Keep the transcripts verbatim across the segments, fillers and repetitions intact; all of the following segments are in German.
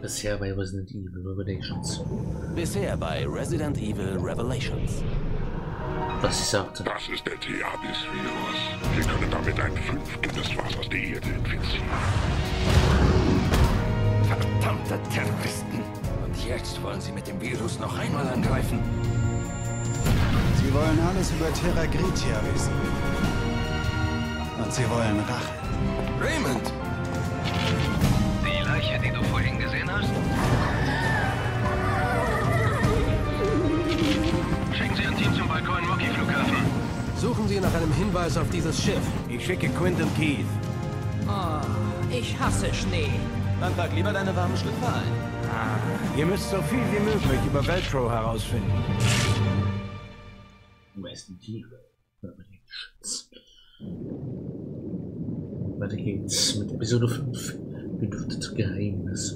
Bisher bei Resident Evil Revelations. Bisher bei Resident Evil Revelations. Was ich sagte. Das ist der T A B I S-Virus. Wir können damit ein Fünftel des Wassers der Erde infizieren. Verdammte Terroristen! Und jetzt wollen sie mit dem Virus noch einmal angreifen? Sie wollen alles über Terra Gritia wissen. Und sie wollen Rache. Raymond! Die Leiche, die du vorhin gesehen hast? Schicken Sie ein Team zum Balkon-Mocky-Flughafen. Suchen Sie nach einem Hinweis auf dieses Schiff. Ich schicke Quint und Keith. Oh, ich hasse Schnee. Dann trag lieber deine warmen Schlüpfer ein. Ah, ihr müsst so viel wie möglich über Veltro herausfinden. Resident Evil Revelations. Weiter geht's mit Episode fünf. Geduftet Geheimnis.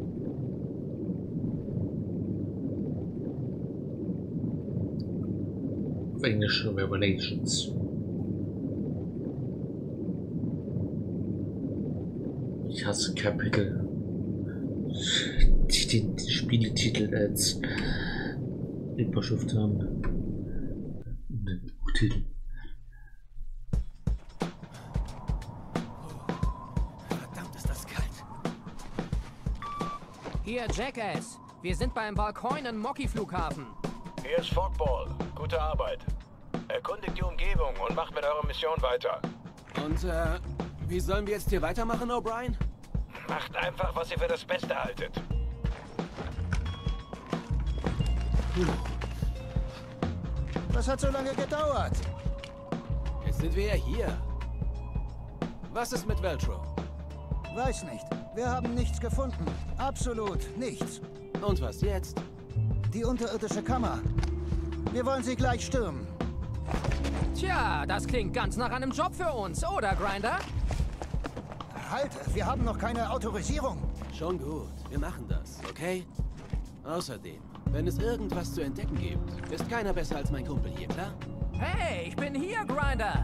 Auf Englisch Revelations. Ich hasse Kapitel, die den Spieletitel als Überschrift haben. Und den Buchtitel. Verdammt, ist das kalt. Hier, Jackass. Wir sind beim Balkon-Mocky-Flughafen. Hier ist Fogball. Gute Arbeit. Erkundigt die Umgebung und macht mit eurer Mission weiter. Und, äh, wie sollen wir jetzt hier weitermachen, O'Brien? Macht einfach, was ihr für das Beste haltet. Was hat so lange gedauert? Jetzt sind wir ja hier. Was ist mit Veltro? Weiß nicht. Wir haben nichts gefunden. Absolut nichts. Und was jetzt? Die unterirdische Kammer. Wir wollen sie gleich stürmen. Tja, das klingt ganz nach einem Job für uns, oder, Grinder? Halt, wir haben noch keine Autorisierung. Schon gut, wir machen das, okay? Außerdem, wenn es irgendwas zu entdecken gibt, ist keiner besser als mein Kumpel hier, klar? Hey, ich bin hier, Grinder.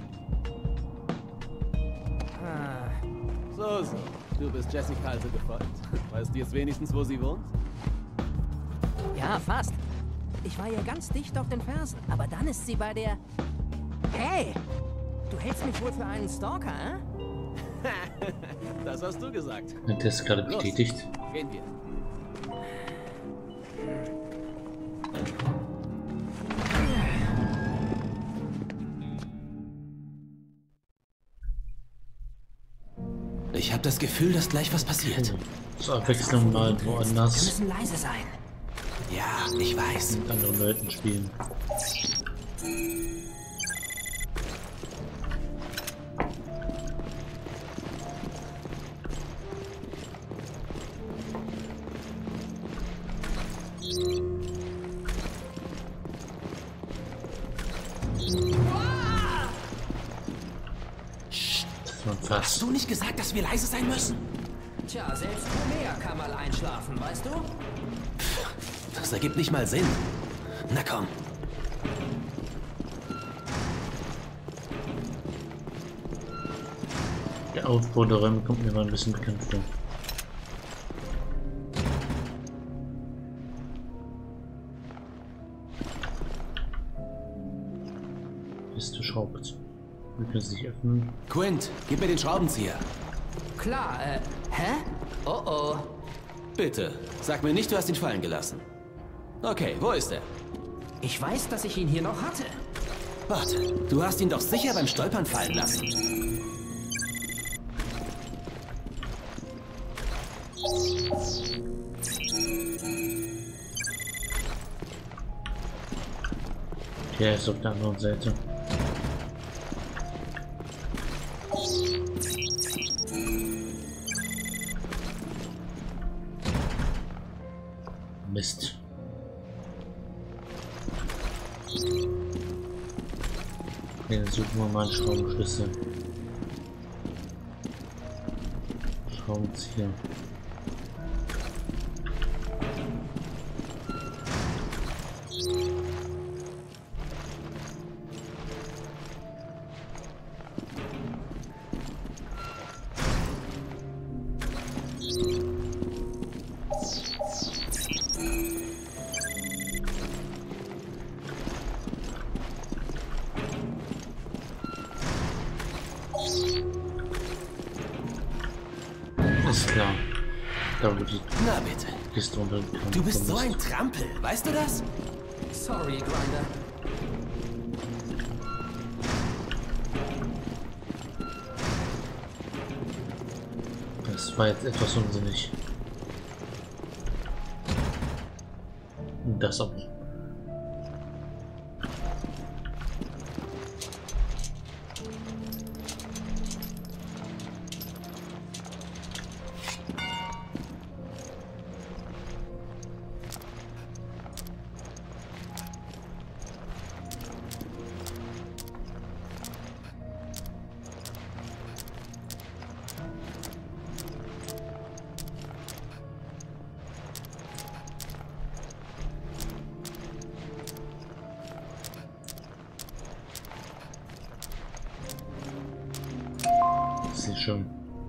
Ah. So, so. Du bist Jessica also gefolgt. Weißt du jetzt wenigstens, wo sie wohnt? Ja, fast. Ich war ihr ganz dicht auf den Fersen, aber dann ist sie bei der... Hey, du hältst mich wohl für einen Stalker, äh? Das hast du gesagt. Hat das gerade bestätigt? Los, gehen wir. Ich habe das Gefühl, dass gleich was passiert. Zur Abwechslung mal woanders. Wir müssen leise sein. Ja, ich weiß. Mit anderen Leuten spielen. Hast du nicht gesagt, dass wir leise sein müssen? Tja, selbst Homer kann mal einschlafen, weißt du? Das ergibt nicht mal Sinn. Na komm. Der Aufbau der Räume kommt mir mal ein bisschen bekannt vor. Bist du schraubt. Wir können sich öffnen. Quint, gib mir den Schraubenzieher. Klar, äh, hä? Oh oh. Bitte, sag mir nicht, du hast ihn fallen gelassen. Okay, wo ist er? Ich weiß, dass ich ihn hier noch hatte. Warte, du hast ihn doch sicher beim Stolpern fallen lassen. Der ist auf der anderen Seite. Mist. Dann suchen wir mal einen Schraubenschlüssel. Schraubenzieher. Da wo die Na bitte. Kiste runtergekommen. Du bist so ein Trampel, weißt du das? Sorry, Grinder. Das war jetzt etwas unsinnig. Das aber. Sehr schön.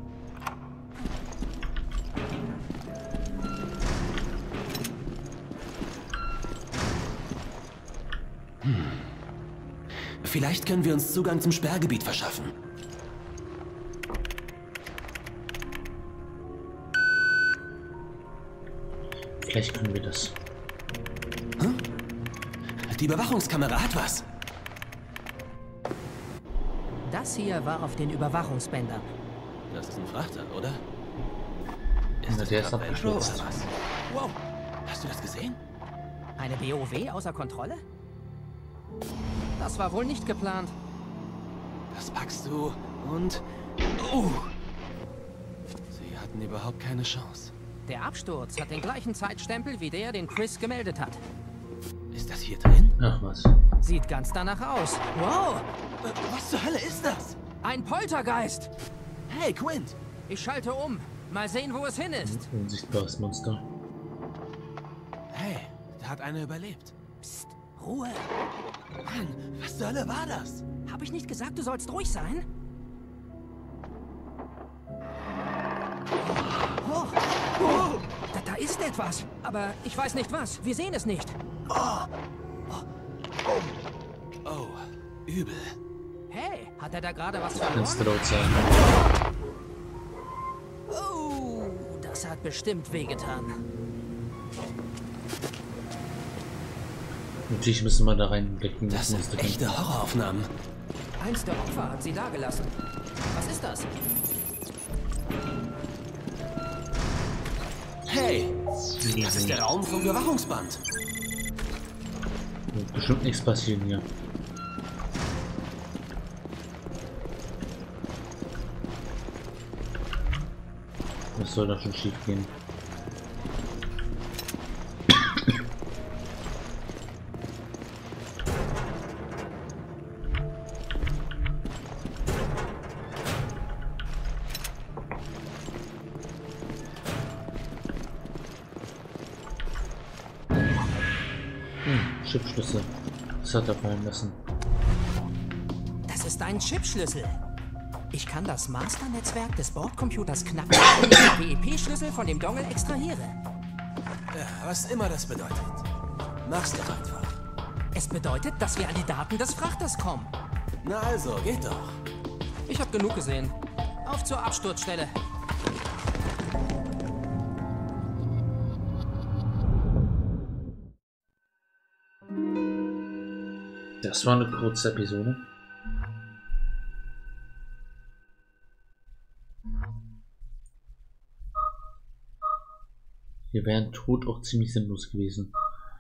Hm. Vielleicht können wir uns Zugang zum Sperrgebiet verschaffen. Vielleicht können wir das. Hm? Die Überwachungskamera hat was. Das hier war auf den Überwachungsbändern. Das ist ein Frachter, oder? Ist das der ist gerade Metro oder abgestürzt. was? Wow, hast du das gesehen? Eine B O W außer Kontrolle? Das war wohl nicht geplant. Das packst du und... Uh. Sie hatten überhaupt keine Chance. Der Absturz hat den gleichen Zeitstempel wie der, den Chris gemeldet hat. Ist das hier drin? Ach was. Sieht ganz danach aus. Wow! Äh, Was zur Hölle ist das? Ein Poltergeist! Hey, Quint! Ich schalte um. Mal sehen, wo es hin ist. Unsichtbares Monster. Hey, da hat einer überlebt. Psst, Ruhe. Mann, was zur Hölle war das? Hab ich nicht gesagt, du sollst ruhig sein? Oh, oh. Da, da ist etwas. Aber ich weiß nicht was. Wir sehen es nicht. Oh, übel. Hey, hat er da gerade was Kannst du verloren? laut sein. Oh, das hat bestimmt wehgetan. Natürlich müssen wir da reinblicken. Das sind Monster echte Horroraufnahmen. Eins der Opfer hat sie dagelassen. Was ist das? Hey, kämpfen. das ist der Raum vom Überwachungsband. Wird bestimmt nichts passieren hier. Was soll da schon schief gehen? Hm, Chipschlüssel. Das hat er fallen lassen. Das ist ein Chipschlüssel. Ich kann das Masternetzwerk des Bordcomputers knacken und den P E P-Schlüssel von dem Dongle extrahiere. Ja, was immer das bedeutet. Mach's doch einfach. Es bedeutet, dass wir an die Daten des Frachters kommen. Na also, geht doch. Ich habe genug gesehen. Auf zur Absturzstelle. Das war eine kurze Episode. Wir wären tot auch ziemlich sinnlos gewesen.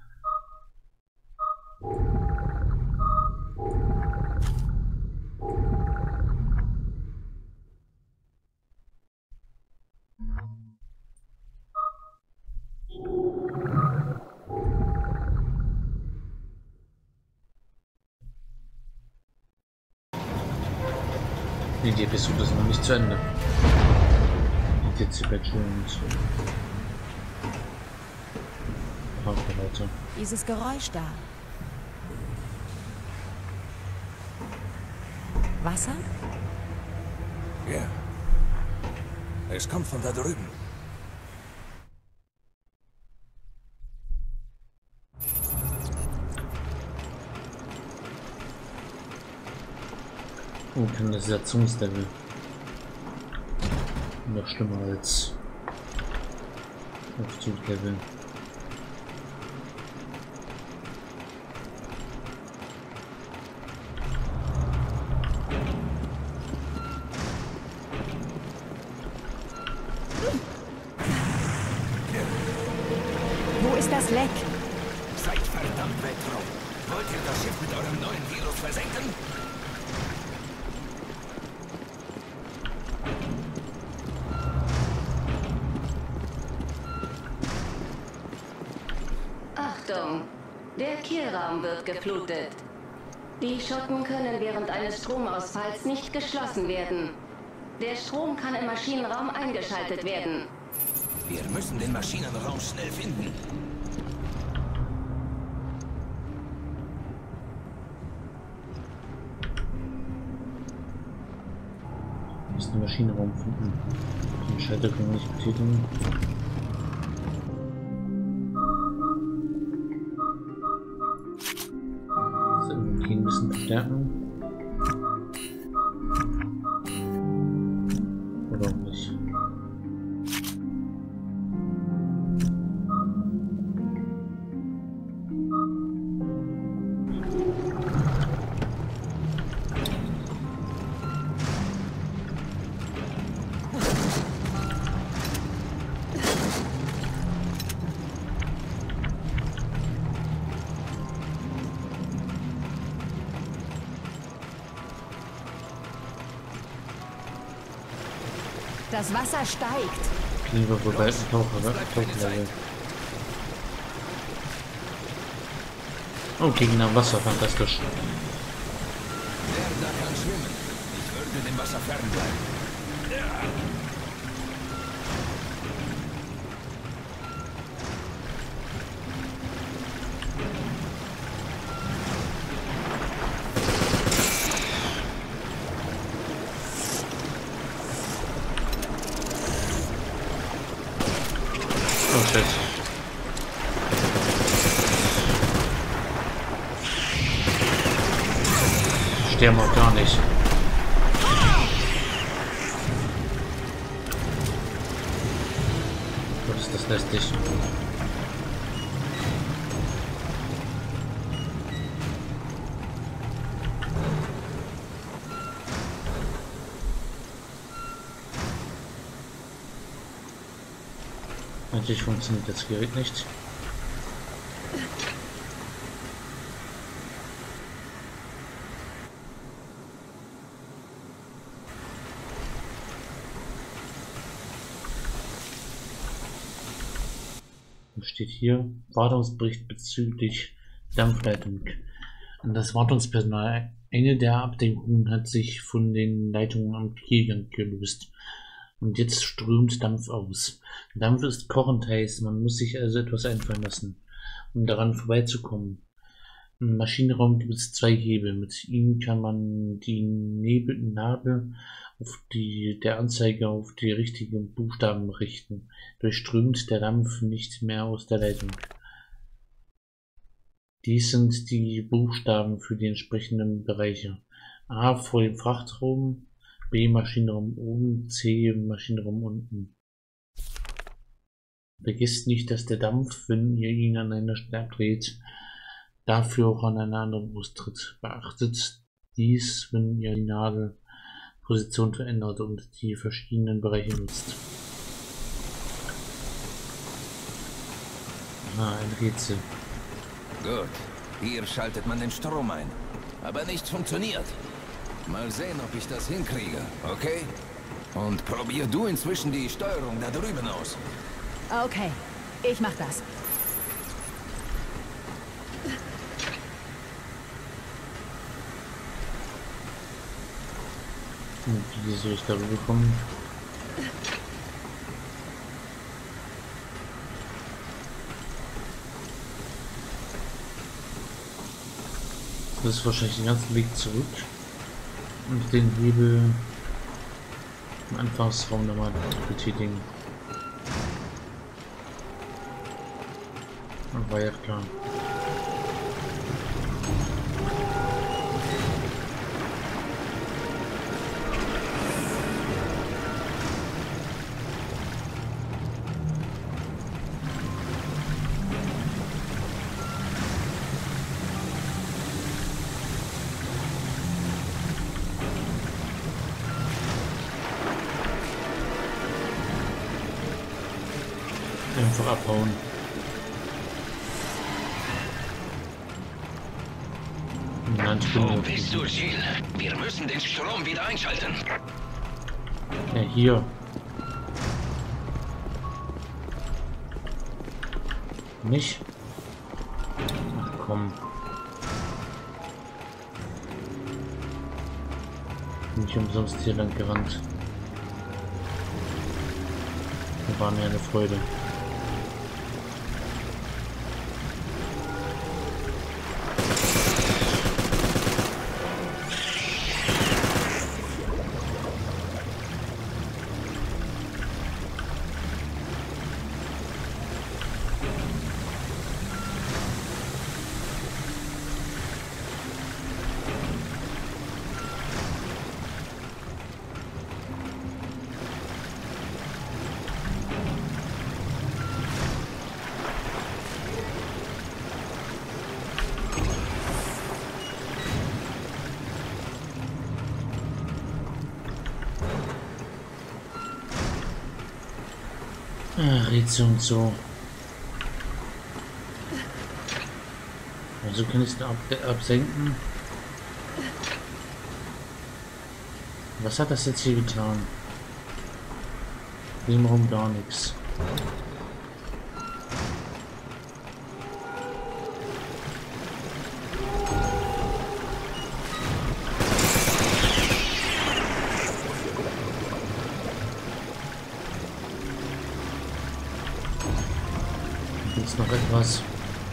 Nee, die Episode ist noch nicht zu Ende. Die Dezibel schon und Leute. Dieses Geräusch da. Wasser? Ja. Es kommt von da drüben. Oh, Kanalisationslevel. Noch schlimmer als Aufzugleveln. Wo ist das Leck? Seid verdammt Weltraum. Wollt ihr das Schiff mit eurem neuen Virus versenken? Achtung! Der Kielraum wird geflutet. Die Schotten können während eines Stromausfalls nicht geschlossen werden. Der Strom kann im Maschinenraum eingeschaltet werden. Wir müssen den Maschinenraum schnell finden. Wir müssen den Maschinenraum finden. Den Schalter können wir nicht betätigen. So, okay, ein bisschen verstärken. Oder auch nicht. Das Wasser steigt. Lieber vorbei, Taucher, Tauchlevel. Oh, gegen ein Wasser, fantastisch. Wer da kann schwimmen? Ich würde dem Wasser fernbleiben. Ja. Oh shit. Sterben auch gar nicht. Gott, ist das lästig. Natürlich funktioniert das Gerät nicht. Was steht hier? Wartungsbericht bezüglich Dampfleitung. Das Wartungspersonal, eine der Abdeckungen hat sich von den Leitungen am Kielgang gelöst. Und jetzt strömt Dampf aus. Dampf ist kochend heiß, man muss sich also etwas einfallen lassen, um daran vorbeizukommen. Im Maschinenraum gibt es zwei Hebel. Mit ihnen kann man die Nebel, Nadel auf die, der Anzeige auf die richtigen Buchstaben richten. Durchströmt der Dampf nicht mehr aus der Leitung. Dies sind die Buchstaben für die entsprechenden Bereiche. A vor dem Frachtraum, B Maschinenraum oben, C Maschinenraum unten. Vergesst nicht, dass der Dampf, wenn ihr ihn an einer Stelle dreht, dafür auch an einer anderen austritt. Beachtet dies, wenn ihr die Nadelposition verändert und die verschiedenen Bereiche nutzt. Ah, ein Rätsel. Gut, hier schaltet man den Strom ein. Aber nichts funktioniert. Mal sehen, ob ich das hinkriege, okay? Und probier du inzwischen die Steuerung da drüben aus. Okay, ich mach das. Und wie soll ich darüber kommen? Das ist wahrscheinlich den ganzen Weg zurück. Und den Hebel im Anfangsraum nochmal betätigen. War ja klar. Einfach abhauen. Nein, ich bin Wo bist du, Jill? Wir müssen den Strom wieder einschalten. Ja, hier. Nicht? Ach komm. Nicht umsonst hier lang gerannt. Das war mir eine Freude. Ah, Rätsel und so. Also kann ich es ab absenken. Was hat das jetzt hier getan? Nebenraum gar nichts. Jetzt noch etwas.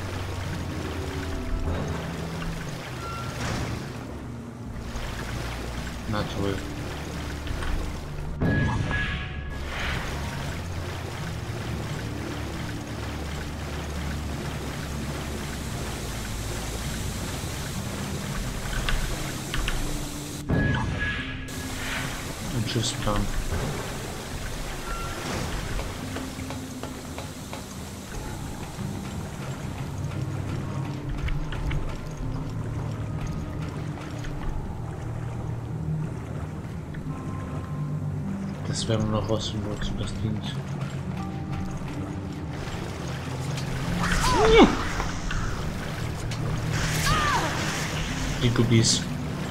Na toll. Ein Schiffsplan. Das werden wir noch rausfinden, wozu das dient. Die Gubis.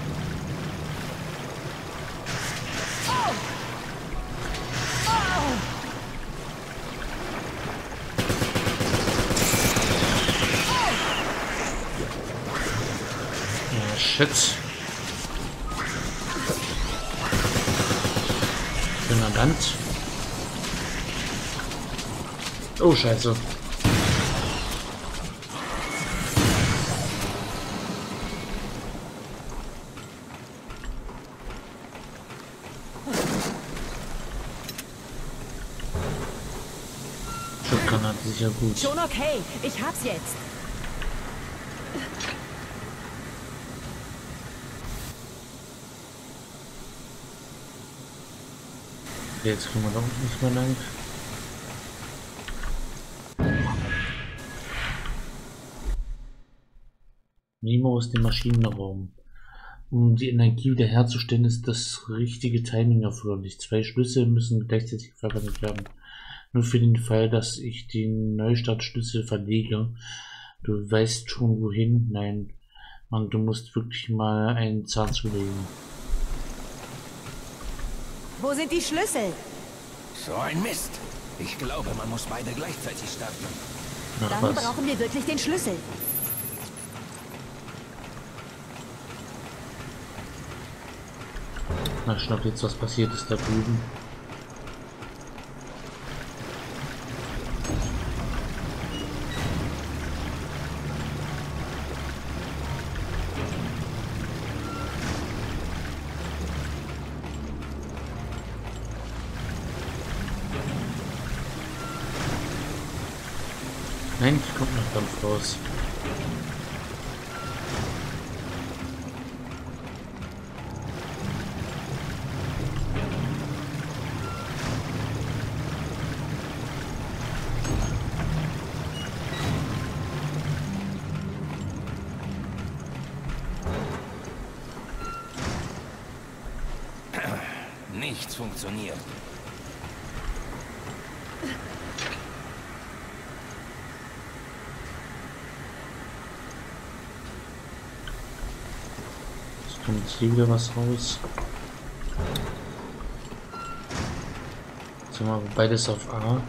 Ja, shit. Schöner Land. Oh, scheiße. Schockgranate sicher gut. Schon okay, ich hab's jetzt. Jetzt kommen wir doch nicht mehr lang. Nemo aus dem Maschinenraum. Um die Energie wiederherzustellen, ist das richtige Timing erforderlich. Zwei Schlüssel müssen gleichzeitig verwendet werden. Nur für den Fall, dass ich den Neustartschlüssel verlege. Du weißt schon wohin? Nein. Mann, du musst wirklich mal einen Zahn zulegen. Wo sind die Schlüssel? So ein Mist. Ich glaube, man muss beide gleichzeitig starten. Ach, Dann was? brauchen wir wirklich den Schlüssel. Na, schnapp jetzt, was passiert ist da drüben. Nein, kommt noch Dampf raus. Nichts funktioniert. Kommt hier wieder was raus. Jetzt haben wir beides auf A.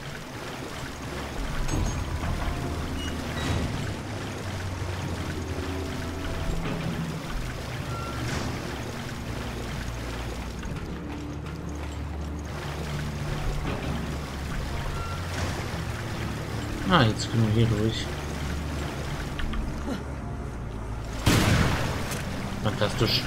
Ah, jetzt können wir hier durch. Fantastisch.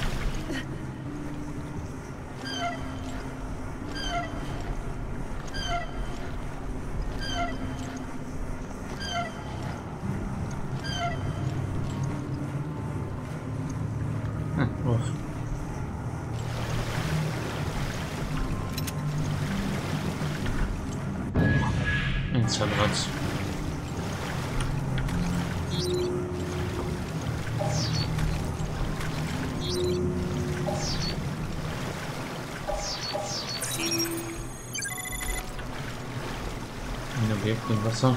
Hm, auf. Ein Zahnrad. Ein Objekt im Wasser.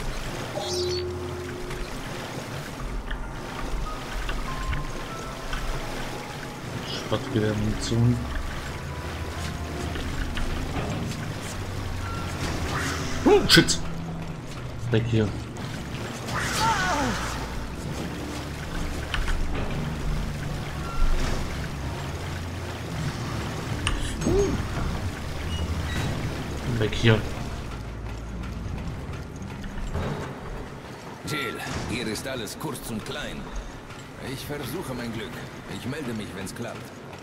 Sportgewehr-Munition. Oh, shit! Weg hier. Weg hier. Jill, hier ist alles kurz und klein. Ich versuche mein Glück. Ich melde mich, wenn's klappt.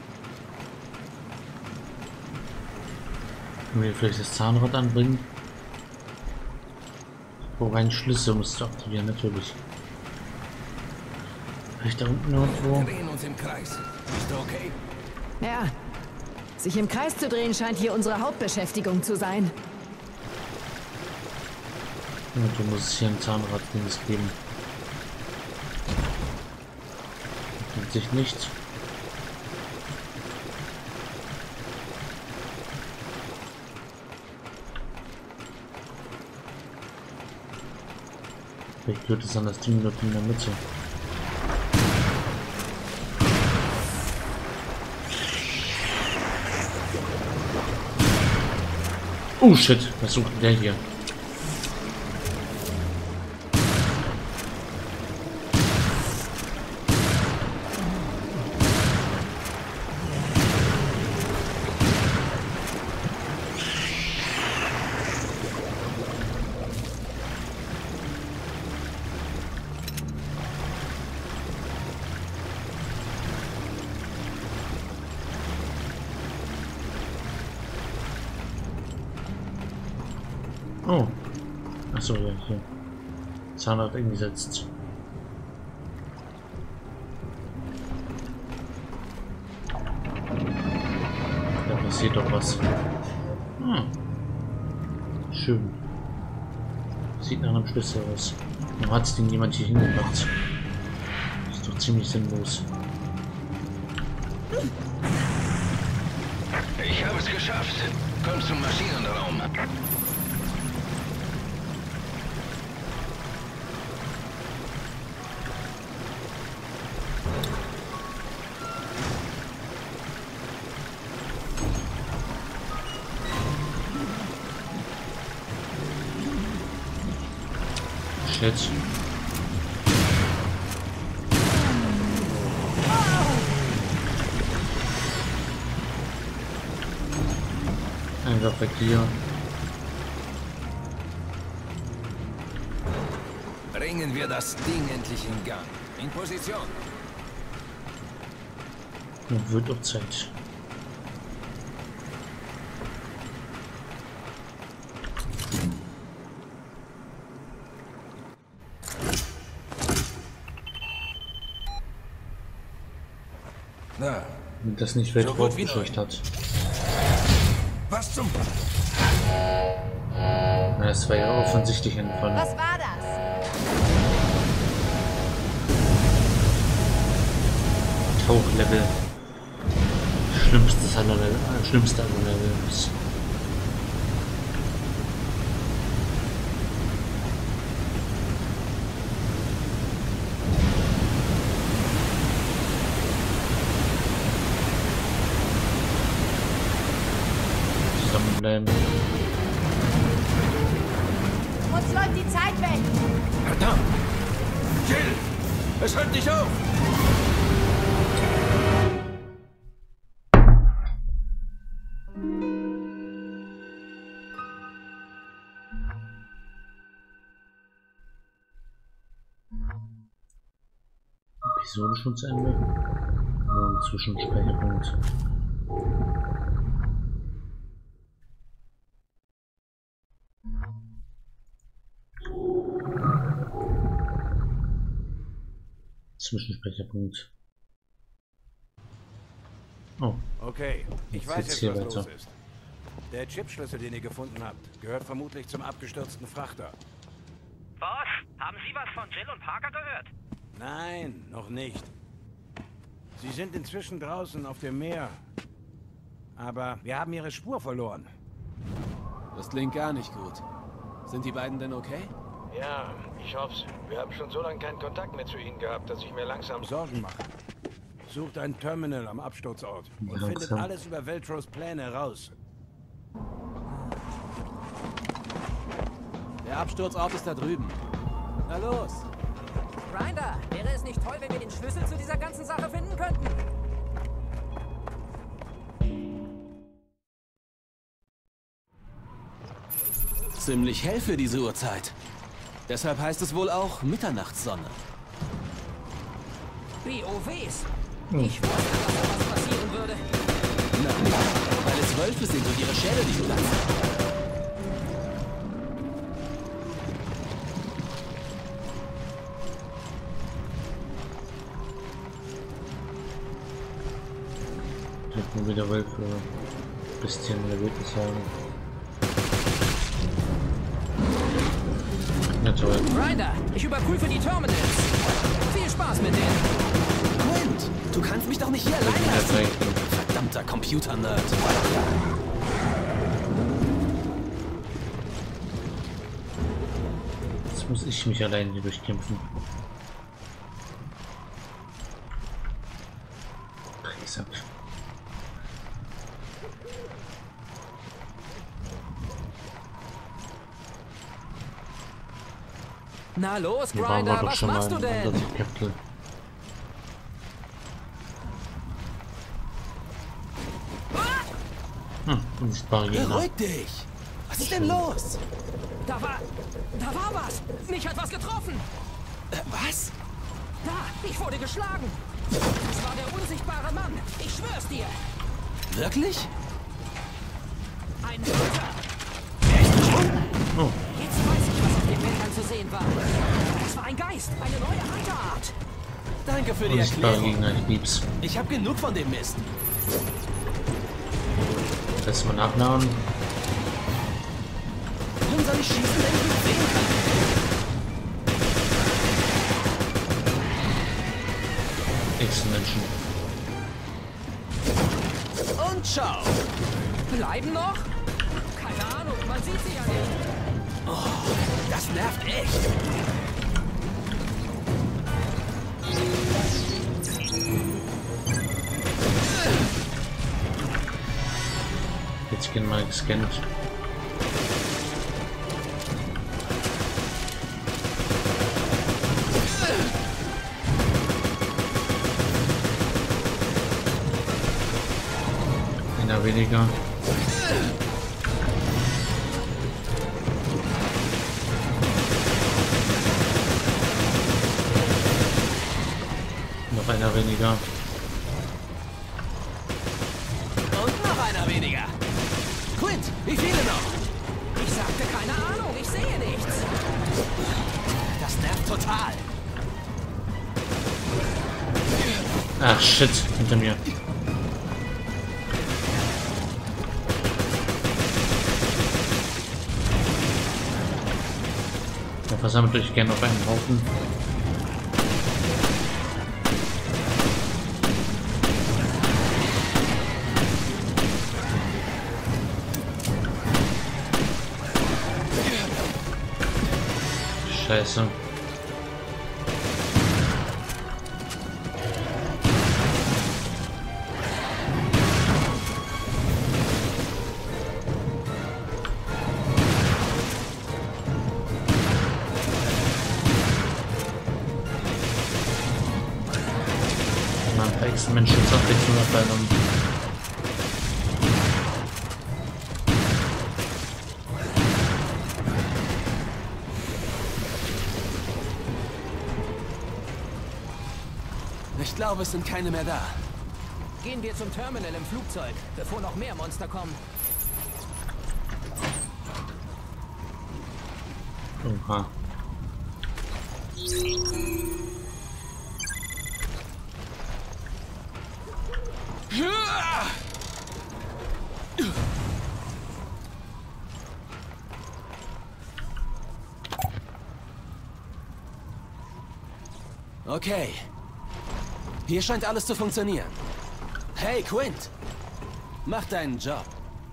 Können wir vielleicht das Zahnrad anbringen? Wobei ein Schlüssel musst du aktivieren, natürlich. Vielleicht da unten irgendwo? Wir drehen uns im Kreis. Bist du okay? Ja. Sich im Kreis zu drehen scheint hier unsere Hauptbeschäftigung zu sein. Und du musst hier ein Zahnrad geben. Kennt sich nicht. Vielleicht wird es an das Ding dort in der Mitte. Oh shit, was sucht der hier? Oh. Achso, ja, hier. Zahnrad eingesetzt. Da passiert doch was. Ah. Schön. Sieht nach einem Schlüssel aus. Warum hat es denn jemand hier hingepackt? Ist doch ziemlich sinnlos. Ich habe es geschafft. Komm zum Maschinenraum. Shit. Einfach weg hier. Bringen wir das Ding endlich in Gang. In Position. Und wird auch Zeit. Na, wenn das nicht weit aufgescheucht hat. Was zum... Na, das war ja offensichtlich ein Fall. Was war das? Tauchlevel. Schlimmstes aller Level. Äh, schlimmste aller Levels. bleiben. Uns läuft die Zeit weg. Verdammt! Jill! Es hört nicht auf! Episode schon zu Ende. Nur ein Zwischenspeicherpunkt. Zwischenspeicherpunkt. Oh. Okay, ich weiß jetzt, hier was weiter. los ist. Der Chipschlüssel, den ihr gefunden habt, gehört vermutlich zum abgestürzten Frachter. Boss, haben Sie was von Jill und Parker gehört? Nein, noch nicht. Sie sind inzwischen draußen auf dem Meer. Aber wir haben ihre Spur verloren. Das klingt gar nicht gut. Sind die beiden denn okay? Ja, ich hoff's. Wir haben schon so lange keinen Kontakt mehr zu ihnen gehabt, dass ich mir langsam Sorgen mache. Sucht ein Terminal am Absturzort und Langsam. findet alles über Veltros Pläne raus. Der Absturzort ist da drüben. Na los! Grinder, wäre es nicht toll, wenn wir den Schlüssel zu dieser ganzen Sache finden könnten? Ziemlich hell für diese Uhrzeit. Deshalb heißt es wohl auch Mitternachtssonne. B O Ws. Ich wusste, dass da was passieren würde. Nein, weil es Wölfe sind und ihre Schädel nicht platzen. Nur wieder Wölfe. Bisschen in der Wildnis haben. Ja, toll. Grinder, ich überprüfe die Terminals. Viel Spaß mit denen. Quint, du kannst mich doch nicht hier allein lassen. Verdammter Computer-Nerd. Jetzt muss ich mich allein hier durchkämpfen. Drecksack. Na los, Hier waren wir Grinder, doch was schon machst mal du in denn? Undertale Capital. Hm, unsichtbare Gegner. Beruhig dich! Was ist denn los? Da war... da war was. Mich hat was getroffen. Äh, was? Da, ich wurde geschlagen. Das war der unsichtbare Mann. Ich schwör's dir. Wirklich? Ein Mörder. Oh. Jetzt weiß ich, was auf den Bildern zu sehen war. Es war ein Geist, eine neue Hunterart. Danke für die Unsichtbare Erklärung. Gegner, ich lieb's. Ich hab genug von dem Mist. Lass mal nachnahen. Warum soll ich schießen, wenn ich nicht sehen kann? Ex-Menschen. Und ciao. Bleiben noch? Keine Ahnung, man sieht sie ja nicht. Oh, das nervt echt. Jetzt gehen mal gescannt. Einer weniger. Noch einer weniger. Und noch einer weniger. Quint, wie viele noch? Ich sagte keine Ahnung, ich sehe nichts. Das nervt total. Ach shit, hinter mir. Da versammelt euch gerne auf einen Haufen. Scheiße. X-Men Schutzabwechslung. Ich glaube, es sind keine mehr da. Gehen wir zum Terminal im Flugzeug, bevor noch mehr Monster kommen. Oha. Okay. Hier scheint alles zu funktionieren. Hey, Quint! Mach deinen Job.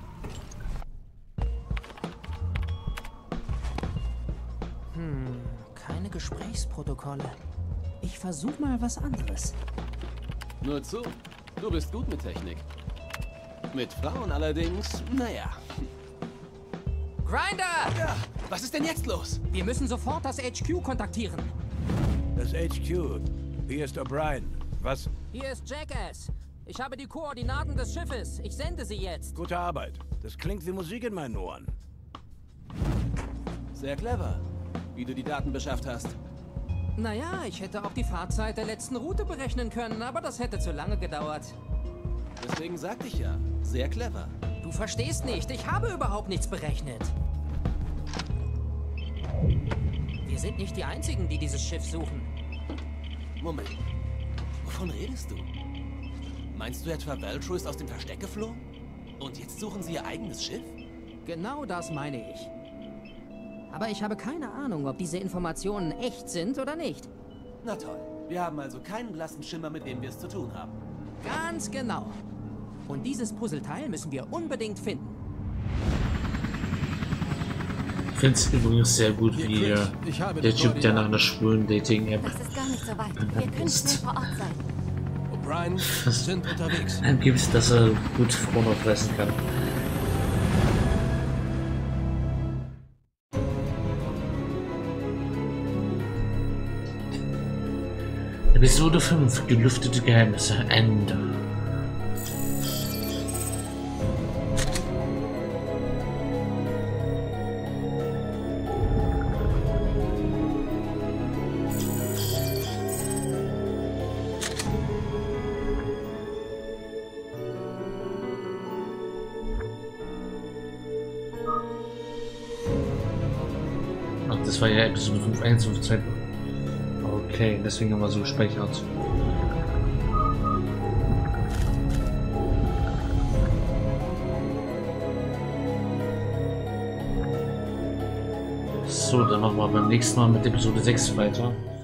Hm, keine Gesprächsprotokolle. Ich versuch mal was anderes. Nur zu, du bist gut mit Technik. Mit Frauen allerdings, naja. Grinder! Ja, was ist denn jetzt los? Wir müssen sofort das H Q kontaktieren. Das H Q. Hier ist O'Brien. Was? Hier ist Jackass. Ich habe die Koordinaten des Schiffes. Ich sende sie jetzt. Gute Arbeit. Das klingt wie Musik in meinen Ohren. Sehr clever, wie du die Daten beschafft hast. Naja, ich hätte auch die Fahrzeit der letzten Route berechnen können, aber das hätte zu lange gedauert. Deswegen sagte ich ja, sehr clever. Du verstehst nicht, ich habe überhaupt nichts berechnet. Wir sind nicht die Einzigen, die dieses Schiff suchen. Moment, wovon redest du? Meinst du etwa, Veltro ist aus dem Versteck geflogen? Und jetzt suchen sie ihr eigenes Schiff? Genau das meine ich. Aber ich habe keine Ahnung, ob diese Informationen echt sind oder nicht. Na toll, wir haben also keinen blassen Schimmer, mit dem wir es zu tun haben. Ganz genau. Und dieses Puzzleteil müssen wir unbedingt finden. Ich finde es übrigens sehr gut, wie äh, der Typ, der nach einer schwulen Dating-App Das ist gar nicht so weit. Wir können schnell vor Ort sein. O'Brien, sind unterwegs. Gibt, dass er gut Frauen fressen kann. Episode fünf, gelüftete Geheimnisse, Ende. Ach, das war ja Episode fünf, eins fünf zwei. Okay, deswegen haben wir so gespeichert. So, dann machen wir beim nächsten Mal mit Episode sechs weiter.